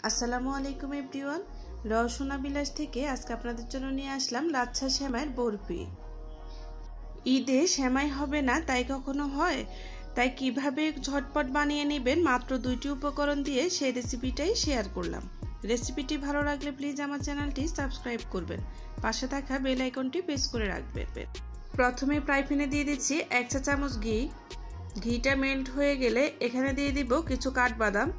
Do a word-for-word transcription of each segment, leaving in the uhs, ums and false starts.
আসসালামু আলাইকুম এভরিওয়ান, রওশনা বিলাস থেকে আজকে আপনাদের জন্য নিয়ে আসলাম লাচ্ছা সেমাইয়ের বরফি। ঈদে সেমাই হবে না তাই কখনো হয়? তাই কিভাবে ঝটপট বানিয়ে নেবেন মাত্র দুইটি উপকরণ দিয়ে সেই রেসিপিটাই শেয়ার করলাম। রেসিপিটি ভালো লাগলে প্লিজ আমার চ্যানেলটি সাবস্ক্রাইব করবেন, পাশে থাকা বেল আইকনটি প্রেস করে রাখবেন। প্রথমে ফ্রাই প্যানে দিয়ে দিচ্ছি এক চা চামচ ঘি। ঘিটা মেল্ট হয়ে গেলে এখানে দিয়ে দিব কিছু কাঠবাদাম।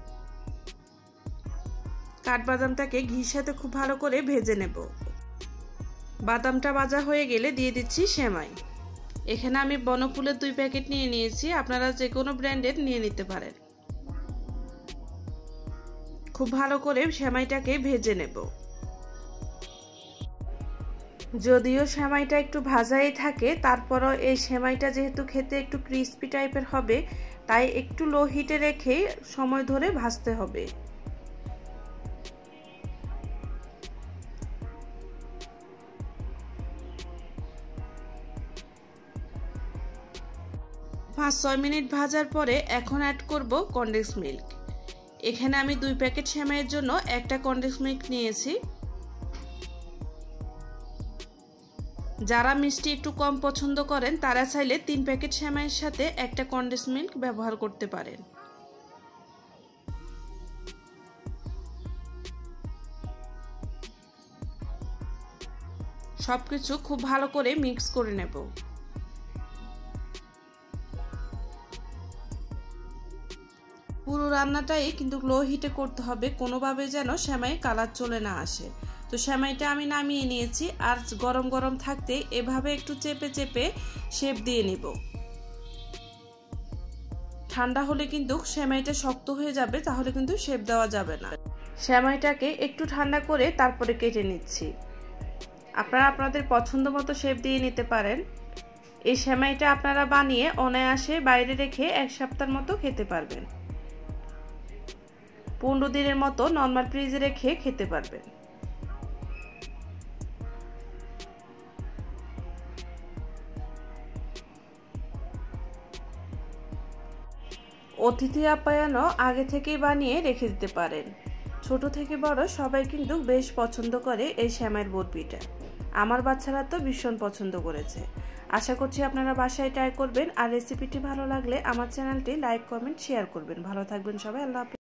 কাঠবাদামটাকে ঘির সাথে খুব ভালো করে ভেজে নেব। বাদামটা ভাজা হয়ে গেলে দিয়ে দিচ্ছি সেমাই। এখানে আমি বনফুলের দুই প্যাকেট নিয়ে নিয়েছি, আপনারা যে কোনো ব্র্যান্ডের নিয়ে নিতে পারেন। খুব ভালো করে সেমাইটাকে ভেজে নেব। যদিও সেমাইটা একটু ভাজাই থাকে, তারপরও এই সেমাইটা যেহেতু খেতে একটু ক্রিস্পি টাইপের হবে, তাই একটু লো হিটে রেখে সময় ধরে ভাজতে হবে। পাঁচ ছয় মিনিট ভাজার পরে এখন অ্যাড করব কনডেন্স মিল্ক। এখানে আমি দুই প্যাকেট সেমাইয়ের জন্য একটা কনডেন্স মিল্ক নিয়েছি। যারা মিষ্টি একটু কম পছন্দ করেন তারা চাইলে তিন প্যাকেট সেমাইয়ের সাথে একটা কনডেন্স মিল্ক ব্যবহার করতে পারেন। সবকিছু খুব ভালো করে মিক্স করে নেব। পুরো রান্নাটাই কিন্তু লো হিটে করতে হবে, কোনোভাবে যেন সেমাই কালার চলে না আসে। তো সেমাইটা আমি নামিয়ে নিয়েছি, আর গরম গরম থাকতে এভাবে একটু চেপে চেপে শেপ দিয়ে নিব। ঠান্ডা হলে কিন্তু সেমাইটা শক্ত হয়ে যাবে, তাহলে কিন্তু শেপ দেওয়া যাবে না। সেমাইটাকে একটু ঠান্ডা করে তারপরে কেটে নিচ্ছি। আপনারা আপনাদের পছন্দ মতো শেপ দিয়ে নিতে পারেন। এই সেমাইটা আপনারা বানিয়ে অনায়াসে বাইরে রেখে এক সপ্তাহের মতো খেতে পারবেন। পনেরো দিনের মতো নর্মাল ফ্রিজে রেখে খেতে পারবেন। অতিথি আপ্যায়নও আগে থেকেই বানিয়ে রেখে দিতে পারেন। ছোট থেকে বড় সবাই কিন্তু বেশ পছন্দ করে এই সেমাইয়ের বরফিটা। আমার বাচ্চারা তো ভীষণ পছন্দ করেছে। আশা করছি আপনারা বাসায় ট্রাই করবেন। আর রেসিপিটি ভালো লাগলে আমার চ্যানেলটি লাইক, কমেন্ট, শেয়ার করবেন। ভালো থাকবেন সবাই। আল্লাহ হাফেজ।